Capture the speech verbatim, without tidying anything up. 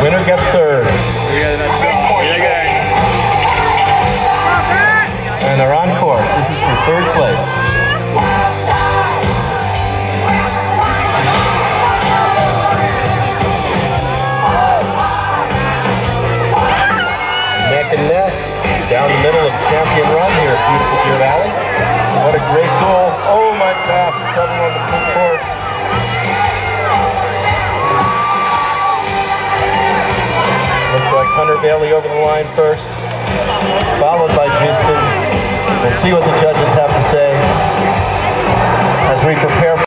Winner gets third. And they're on course. This is for third place. Neck and neck, down the middle of Champion Run here at beautiful Deer Valley. What a great goal. Oh my gosh, trouble on the full course. Looks like Hunter Bailey over the line first, followed by Joosten. We'll see what the judges have to say as we prepare.